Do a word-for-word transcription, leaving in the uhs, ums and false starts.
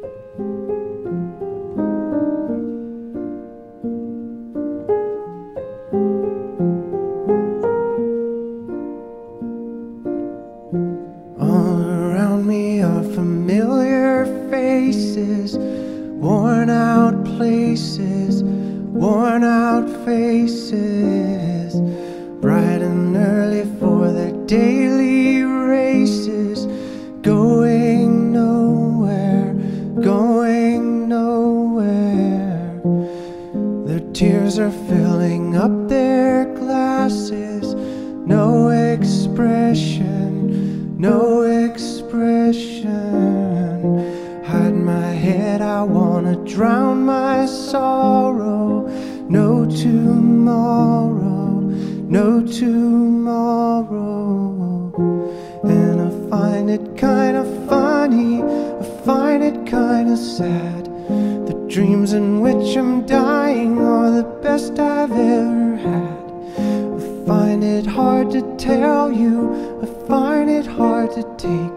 All around me are familiar faces, worn out places, worn out faces, bright and early for their daily races, going nowhere, going nowhere. Their tears are filling up their glasses, no expression, no expression. Hide my head, I wanna drown my sorrow. No tomorrow, no tomorrow. And I find it kinda funny, I find it kinda sad. The dreams in which I'm dying are the best I've ever had. I find it hard to tell you, I find it hard to take.